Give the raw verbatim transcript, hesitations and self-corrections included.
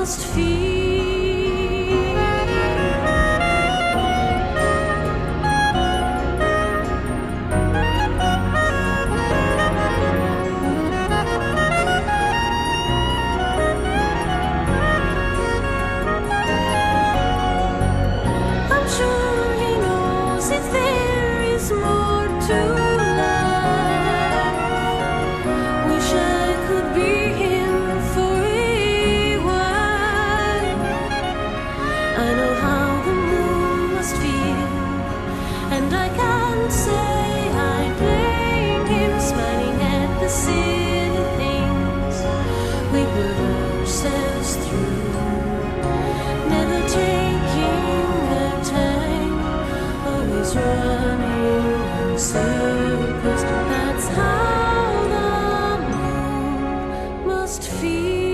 must feel. I'm sure he knows if there is more to life. Wish I could be him for a while. I know how the moon must feel, and I can't say I blame him, smiling at the silly things we put ourselves through, never taking the time, always running in circles. That's how the moon must feel.